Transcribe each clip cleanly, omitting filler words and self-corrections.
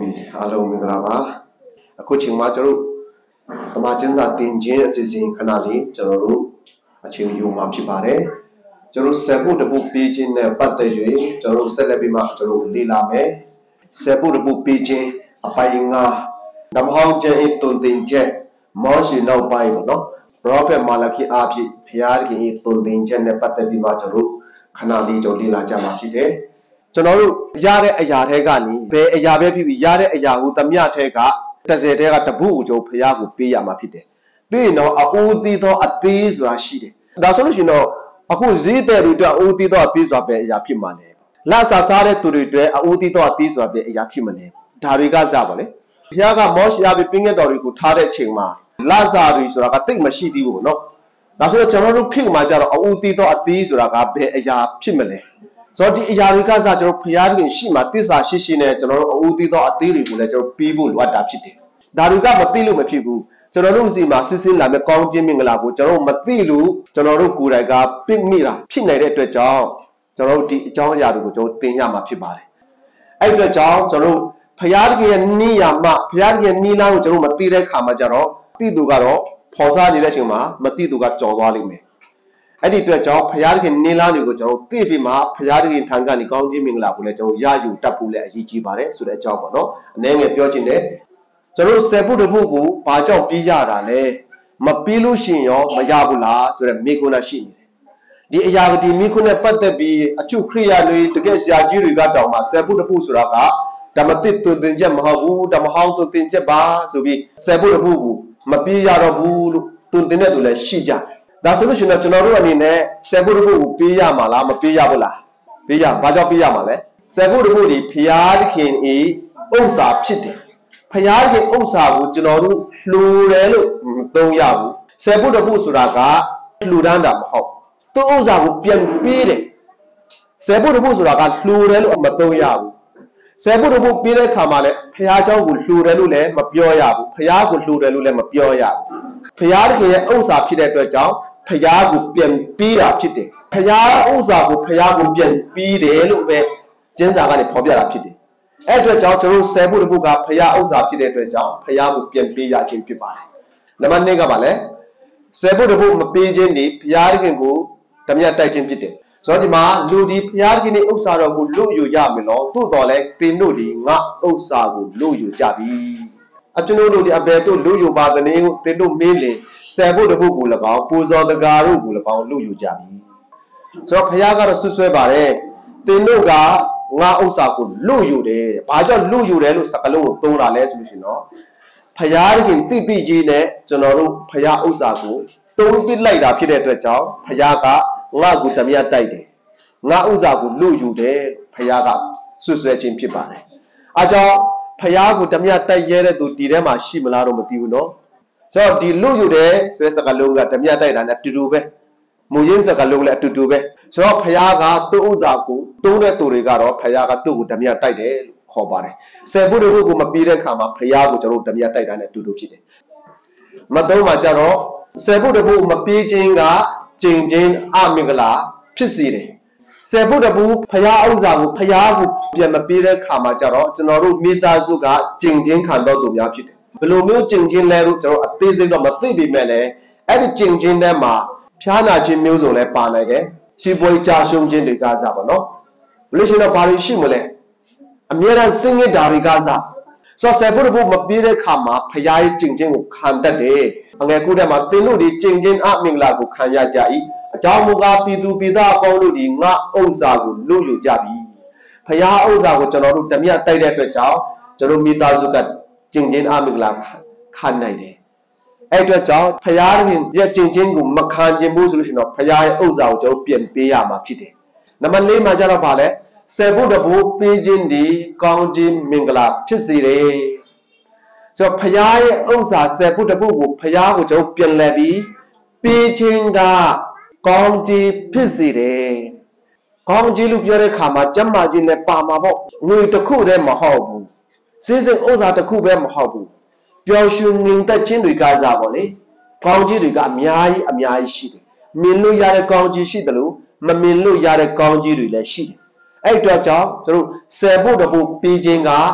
Hobi, hello Minglava. A coaching matter, the Machinza Tinjin assisting Canali, Joro, a Chimu Mapchipare, Joro Sebu the book pigeon, Patayu, Joro Celebima, Joro Lilame, Sebu the book pigeon, a Payinga, Namhong Jet Tuntinjet, Moshi no Bible, no? Prophet Malaki Api, Piarki Tuntinjet, Patabima Joro, Canali Jolila Jamachide. ကျွန်တော်တို့ရတဲ့အရာတွေကနေဘယ်အရာပဲဖြစ်ဖြစ်ရတဲ့အရာကိုတမျှထဲက30ထဲကတပုကိုကျုပ်ဖျားကိုပေးရမှာဖြစ်တယ်ပြီးရင်တော့အိုးသီးသောအသေးဆိုတာရှိတယ်ဒါဆိုလို့ရှိရင်တော့အခုဈေးတဲ့တွေအတွက်အိုးသီးသောအသေးဆိုတာပဲအရာဖြစ်မှာလေလက်ဆာစားတဲ့သူတွေအတွက်အိုးသီးသောအသေးဆိုတာပဲအရာဖြစ်မှာလေဒါတွေကစပါလေဖျားကမောရှရပြီးပင်းငယ်တော်တွေကိုထားတဲ့အချိန်မှာလက်ဆာတွေဆိုတာကတိတ်မရှိသေးဘူးเนาะဒါဆိုတော့ကျွန်တော်တို့ခေတ်မှာကျတော့အိုးသီးသောအသေးဆိုတာကဘယ်အရာဖြစ်မလဲဆိုတော့ဒီအရာတွေကစကျွန်တော်ဖျားခင်ရှိမှတစ္ဆာရှိနဲ့ကျွန်တော်တို့အဦးသီးသောအသေးတွေကိုလည်းကျွန်တော်ပြီးဖို့လိုအပ်တာဖြစ်တယ်ဒါတွေကမသိလို့မဖြစ်ဘူးကျွန်တော်တို့စီမှာစစ်စစ်လာမဲ့ကောင်းခြင်းမင်္ဂလာကိုကျွန်တော်တို့မသိလို့ကျွန်တော်တို့ကိုယ်တိုင်ကပြစ်မိတာဖြစ်နေတဲ့အတွက်ကြောင့်ကျွန်တော်တို့ဒီအကြောင်းအရာတွေကိုကျွန်တော်သင်ရမှာဖြစ်ပါတယ်အဲ့အတွက်ကြောင့်ကျွန်တော်တို့ဖျားခင်ရဲ့နိယာမဖျားခင်နိလန်းကိုကျွန်တော်မသိတဲ့ခါမှာကျတော့သိသူကတော့ဖော်စားနေတဲ့အချိန်မှာမသိသူကကြော်သွားလိမ့်မယ်အဲ့ဒီအတွက်ကြောင့်ဖျားခင်နေလားတွေကိုကျွန်တော်သိပြီးမှဖျားခင်ထံကနေကောင်းခြင်းမင်္ဂလာကိုလည်းကျွန်တော်ရယူတတ်ဖို့လည်းအရေးကြီးပါတယ်ဆိုတဲ့အကြောင်းပေါ့နော်အနေငယ်ပြောချင်တယ်ကျွန်တော်ဆယ်ဖို့တဖို့ကိုဘာကြောင့်ပြီးရတာလဲမပြီးလို့ရှိရင်ရောမရဘူးလားဆိုတဲ့မိကုနာရှိနေတယ်ဒီအရာဒီမိကုနဲ့ပတ်သက်ပြီးအချုပ်ခရိယာတွေတကယ်ဆရာကြီးတွေကတောင်မှဆယ်ဖို့တဖို့ဆိုတာကဓမ္မတိတုတင်ချက်မဟုတ်ဘူးဓမ္မဟောင်းတုတင်ချက်ပါဆိုပြီးဆယ်ဖို့တဖို့ကိုမပြီးရတော့ဘူးလို့တုတင်တဲ့သူလည်းရှိကြဒါဆိုလို့ရှိရင်ကျွန်တော်တို့အနေနဲ့ဆယ်ဖို့တဖို့ကိုပေးရမှာလားမပေးရဘူးလားပေးရဘာကြောင့်ပေးရမှာလဲဆယ်ဖို့တဖို့ဒီဖျားသခင်ဤဥစ္စာဖြစ်တယ်ဖျားသခင်ဥစ္စာကိုကျွန်တော်တို့လှူတယ်လို့မသုံးရဘူးဆယ်ဖို့တဖို့ဆိုတာကလှူဒန်းတာမဟုတ်သူ့ဥစ္စာကိုပြန်ပေးတယ်ဆယ်ဖို့တဖို့ဆိုတာကလှူတယ်လို့မသုံးရဘူးဆယ်ဖို့တဖို့ပေးတဲ့အခါမှာလည်းဖျားเจ้าကိုလှူတယ်လို့လည်းမပြောရဘူးဖျားကိုလှူတယ်လို့လည်းမပြောရဘူးဖျားသခင်ရဲ့ဥစ္စာဖြစ်တဲ့အတွက်ကြောင့်ဖျားကိုပြန်ပြီးတာဖြစ်တယ်ဖျားဥစ္စာကိုဖျားကိုပြန်ပြီးတယ်လို့ပဲကျမ်းစာကနေဖော်ပြတာဖြစ်တယ်အဲ့အတွက်ကြောင့်ကျွန်တော်ဆယ်ဖို့တဖို့ကဖျားဥစ္စာဖြစ်တဲ့အတွက်ကြောင့်ဖျားကိုပြန်ပြီးရခြင်းဖြစ်ပါတယ်နံပါတ်2ကပါလဲဆယ်ဖို့တဖို့မပေးခြင်းဒီဖျားသခင်ကိုဓမြတ်တိုက်ခြင်းဖြစ်တယ်ဆိုတော့ဒီမှာလူဒီဖျားသခင်ရဲ့ဥစ္စာတော်ကိုလွတ်ယူရမယ်လို့သို့တော်လဲသင်တို့ဒီငါဥစ္စာကိုလွတ်ယူကြပြီအကျွန်ုပ်တို့ဒီအဘယ်တို့လွတ်ယူပါသနည်းကိုသင်တို့မေးလေဆယ်ဖို့တဖို့ကို၎င်းပူဇော်တကာတို့ကို၎င်းလုပ်ယူကြပြီဆိုတော့ဖခင်ကတော့ဆွဆွဲပါတယ်သင်တို့ကငါဥစ္စာကိုလွတ်ယူတယ်ဘာကြောင့်လွတ်ယူတယ်လို့စကားလုံးကိုသုံးတာလဲဆိုလို့ရှိရင်တော့ဖခင်တိတိကြီးနဲ့ကျွန်တော်တို့ဖခင်ဥစ္စာကိုသုံးပစ်လိုက်တာဖြစ်တဲ့အတွက်ကြောင့်ဖခင်ကငါ့ကိုဓမြတ်တိုက်တယ်ငါဥစ္စာကိုလွတ်ယူတယ်ဖခင်ကဆွဆွဲခြင်းဖြစ်ပါတယ်အဲကြောင့်ဖခင်ကိုဓမြတ်တိုက်ရတဲ့သူဒီထဲမှာရှိမလားတော့မသိဘူးနော်ဆိုတော့ဒီလူယူတယ်ဆိုတဲ့စကားလုံးကဓမြတ်တိုက်တာနဲ့အတူတူပဲမူရင်းစကားလုံးလည်းအတူတူပဲဆိုတော့ဖယားကသူ့ဥစ္စာကိုတုံးတဲ့သူတွေကတော့ဖယားကသူ့ကိုဓမြတ်တိုက်တယ်လို့ခေါ်ပါတယ်ဆယ်ဖို့တွေကိုမပြီးတဲ့အခါမှာဖယားကိုကျွန်တော်တို့ဓမြတ်တိုက်တာနဲ့အတူတူဖြစ်တယ်မသုံးမှာကြတော့ဆယ်ဖို့တွေကိုမပြီးခြင်းကကျင့်ခြင်းအမင်္ဂလာဖြစ်စေတယ်ဆယ်ဖို့တပူဖယားဥစ္စာကိုဖယားကိုပြန်မပြီးတဲ့အခါမှာကြတော့ကျွန်တော်တို့မိသားစုကကျင့်ခြင်းခံတော်သူများဖြစ်တယ်ဘယ်လိုမျိုးကျင့်ခြင်းလဲလို့ကျွန်တော်အသေးစိတ်တော့မသိပေမဲ့လည်းအဲ့ဒီကျင့်ခြင်းထဲမှာဖျားနာခြင်းမျိုးစုံလည်းပါနိုင်တယ်ရှင်းပွဲကြာရှုံးခြင်းတွေကစားပါနော်ဘယ်လိုရှိတော့ဘာလို့ရှိမလဲအမြဲတမ်းစင်ရတာတွေကစားဆိုဆယ်ဖို့တဖို့မပြေးတဲ့ခါမှာဖျားရဲ့ကျင့်ခြင်းကိုခံတတ်တယ်အငယ်ကူထဲမှာသင်တို့ဒီကျင့်ခြင်းအမင်္ဂလာကိုခံရကြ၏အကြောင်းမူကားပြည်သူပြည်သားအပေါင်းတို့ဒီငါဥစ္စာကိုလွတ်ယူကြပြီဖျားဥစ္စာကိုကျွန်တော်တို့ဓမြတ်တိုက်တဲ့အတွက်ကြောင့်ကျွန်တော်မိသားစုကကျင့်ခြင်းအမင်္ဂလာခံနိုင်တယ်အဲ့အတွက်ကြောင့်ဖျားရှင်ရဲ့ကျင့်ခြင်းကိုမခံခြင်းဘူးဆိုလို့ရှိရင်တော့ဖျားရဲ့ဥစ္စာကိုကျွန်တော်ပြန်ပေးရမှာဖြစ်တယ်နံပါတ်4မှာကျတော့ဗာလဲဆယ်ဖို့တဖို့ပေးခြင်းဒီကောင်းခြင်းမင်္ဂလာဖြစ်စေတယ်ဆိုတော့ဖျားရဲ့ဥစ္စာဆယ်ဖို့တဖို့ကိုဖျားကိုကျွန်တော်ပြန်လဲပြီးပေးခြင်းကကောင်းခြင်းဖြစ်စေတယ်ကောင်းခြင်းလို့ပြောတဲ့ခါမှာကျမ်းမာခြင်းနဲ့ပါမှာပေါ့ငွေတစ်ခုတည်းမဟုတ်ဘူးစေစင်ဥစ္စာတစ်ခုပဲမဟုတ်ဘူးပျော်ရွှင်ငြိမ်သက်ခြင်းတွေကစားပေါ့လေကောင်းခြင်းတွေကအများကြီးရှိတယ်မြင်လို့ရတဲ့ကောင်းခြင်းရှိတယ်လို့မမြင်လို့ရတဲ့ကောင်းခြင်းတွေလည်းရှိတယ်အဲ့အတွက်ကြောင့်တို့ဆယ်ဖို့တဖို့ပေးခြင်းက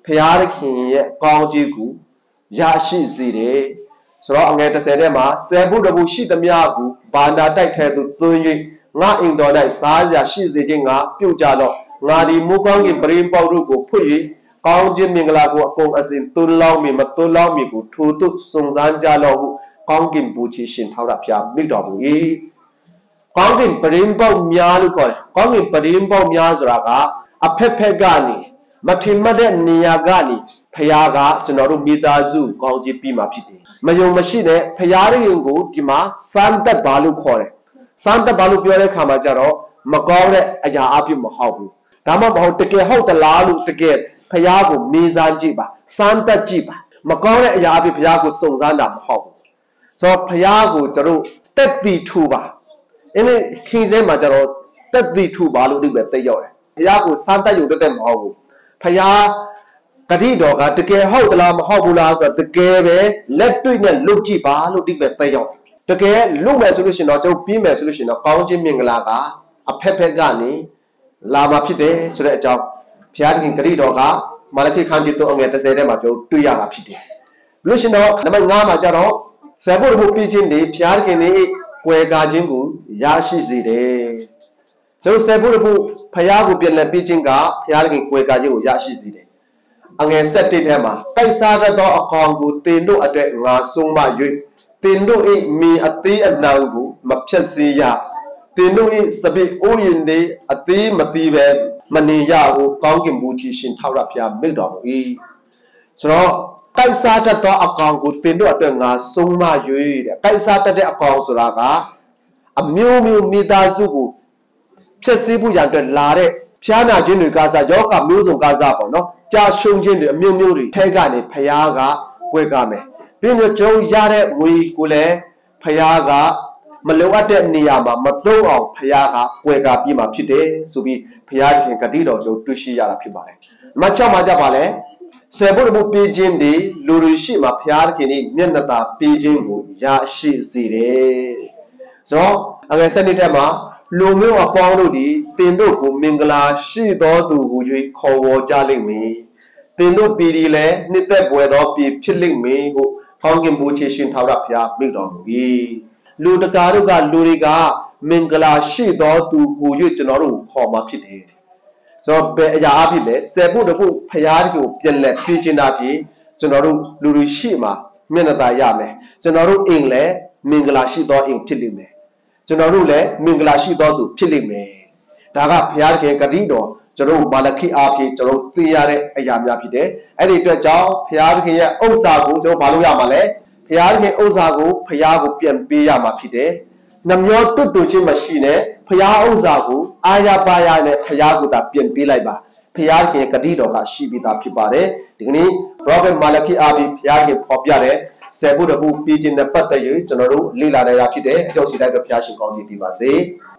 ဖျားခင်ရဲ့ကောင်းကြီးကိုရရှိစေတယ်ဆိုတော့အငယ်30ထဲမှာဆယ်ဖို့တဖို့ရှိသမျှကိုဘာနာတိုက်ထဲသို့သွင်း၍ငါအိမ်တော်၌စားစရာရှိစေခြင်းငါပြုတ်ကြတော့ငါဒီမူကောင်းကင်ပရိပေါတို့ကိုဖွင့်၍ကောင်းခြင်းမင်္ဂလာကိုအကုန်အစင်သွန်းလောင်းမီမသွန်းလောင်းမီကိုထိုသို့စုံစမ်းကြလော့ဟုကောင်းကင်ဘူချီရှင်ထောက်ရဖျားမိတော်မူ၏ကောင်းကင်ပရိပေါများလို့ခေါ်တယ်ကောင်းကင်ပရိပေါများဆိုတာကအဖက်ဖက်ကနေမထင်မှတ်တဲ့နေရာကနေဖျားကကျွန်တော်တို့မိသားစုကောင်းကြီးပြီးမှဖြစ်တယ်မယုံမရှိတဲ့ဖျားရင်ကိုဒီမှာစမ်းသက်ပါလို့ခေါ်တယ်စမ်းသက်ပါလို့ပြောတဲ့အခါမှာကျတော့မကောင်းတဲ့အရာအပြစ်မဟုတ်ဘူးဒါမှမဟုတ်တကယ်ဟုတ်သလားလို့တကယ်ဖျားကိုမေးစားကြည့်ပါစမ်းသက်ကြည့်ပါမကောင်းတဲ့အရာအပြစ်ဖျားကိုစုံစမ်းတာမဟုတ်ဘူးဆိုတော့ဖျားကိုကျွန်တော်တက်တည်ထူပါအင်းခင်းစဲမှာကျတော့တက်တည်ထူပါလို့ဒီပဲသိရောက်တယ်ဖျားကိုစမ်းသက်ရုံတက်မဟုတ်ဘူးဖျားတတိတော်ကတကယ်ဟုတ်သလားမဟုတ်ဘူးလားဆိုတော့တကယ်ပဲလက်တွေ့နဲ့လုတ်ကြည့်ပါလို့ဒီပဲသိရောက်တကယ်လုတ်မယ်ဆိုလို့ရှိရင်တော့ကျွန်တော်ပြီးမယ်ဆိုလို့ရှိရင်တော့ကောင်းခြင်းမင်္ဂလာကအဖက်ဖက်ကနေလာမှာဖြစ်တယ်ဆိုတဲ့အကြောင်းဘုရားသခင်ဂရုတော်ကမာလခိခန်းကြီး3အငယ်30ထဲမှာကျွန်တော်တွေ့ရတာဖြစ်တယ်လို့ရှိရင်တော့နံပါတ်5မှာကျတော့ဆယ်ဖို့ပြည့်ခြင်းတွေဘုရားသခင်ရဲ့ကွယ်ကာခြင်းကိုရရှိစေတယ်ကျွန်တော်ဆယ်ဖို့ဘုရားကိုပြန်လည်ပြည့်ခြင်းကဘုရားသခင်ကွယ်ကာခြင်းကိုရရှိစေတယ်အငယ်7ထဲမှာတိုက်စားသောအကောင်ကိုတင်တို့အတွက်ငါဆုံးမ၍တင်တို့၏မိအသေးအနှံကိုမဖြတ်စေရတင်တို့၏စပိအိုးရင်တွေအသေးမသီးပဲမနေရဟုကောင်းကင်ဘုရားရှင်ထောက်ရဖျားမိတော်မူ၏ဆိုတော့တိုက်စားတတ်သောအကောင်ကိုတင်တို့အတွက်ငါဆုံးမ၍တဲ့တိုက်စားတတ်တဲ့အကောင်ဆိုတာကအမျိုးမျိုးမိသားစုကိုဖြည့်ဆည်းဖို့ရတဲ့လာတဲ့ဖျားနာခြင်းတွေကစားယောဂမျိုးစုံကစားပေါ့နော်ကြာရှုံးခြင်းတွေအမျိုးမျိုးတွေထဲကနေဖျားကကွဲကားမယ်ပြီးတော့ကျွန်တော်ရတဲ့ငွေကိုလည်းဖျားကမလုံအပ်တဲ့နေရာမှာမသုံးအောင်ဖျားကကွဲကားပြီးမှဖြစ်တယ်ဆိုပြီးဖျားခင်ဂတိတော်ကျွန်တော်တွေ့ရှိရတာဖြစ်ပါတယ်။မချောက်မှာကြပါလဲဆယ်ဖို့တဖို့ပေးခြင်းတွေလူတွေရှိမှဖျားခင်นี่မျက်နှာသာပေးခြင်းကိုရရှိစေတယ်။ဆိုတော့အငယ်7နှစ်ထက်မှာလူမျိုးအပေါင်းတို့ဒီတင်တို့ကိုမင်္ဂလာရှိသောသူကို၍ခေါ်ဝေါ်ကြလိမ့်မည်တင်တို့ပြည်ဒီလည်းနှစ်သက်ပွေသောပြည်ဖြစ်လိမ့်မည်ဟုကောင်းကင်ဘုရားရှင်ထာဝရဘုရားမိတော်မူ၏လူတကာတို့ကလူတွေကမင်္ဂလာရှိသောသူကို၍ကျွန်တော်တို့ခေါ်มาဖြစ်တယ်ဆိုတော့ဘယ်အရာအဖြစ်လဲဆယ်ဖို့တဖို့ဘုရားကိုပြန်လက်ဖြည့်ခြင်းတာဖြင့်ကျွန်တော်တို့လူတွေရှိမှမျက်နှာသာရမယ်ကျွန်တော်တို့အိမ်လည်းမင်္ဂလာရှိသောအိမ်ဖြစ်လိမ့်မယ်ကျွန်တော်တို့လည်းမင်္ဂလာရှိသောသူဖြစ်လိမ့်မယ်ဒါကဘုရားခင်ဂတိတော်ကျွန်တော်မာလခိအားဖြင့်ကျွန်တော်သိရတဲ့အရာများဖြစ်တယ်အဲ့ဒီအတွက်ကြောင့်ဘုရားခင်ရဲ့ဥစ္စာကိုကျွန်တော်ဘာလို့ရမှာလဲဘုရားခင်ဥစ္စာကိုဘုရားကိုပြန်ပေးရမှာဖြစ်တယ်နှမျောတွတ်တူချင်းမရှိနဲ့ဘုရားဥစ္စာကိုအာရပါရနဲ့ဘုရားကိုသာပြန်ပေးလိုက်ပါဘုရားခင်ဂတိတော်ကရှိပြီးသားဖြစ်ပါတယ်ဒီကနေ့ Prophet မာလခိအားဖြင့်ဘုရားခင်ဖော်ပြတဲ့ဆယ်ဖို့တဖို့ပြီးခြင်းနဲ့ပတ်သက်၍ကျွန်တော်တို့လေ့လာရတာဖြစ်တယ်အကြောင်းစီတိုင်းပဲဘုရားရှင်ကောင်းချီးပေးပါစေ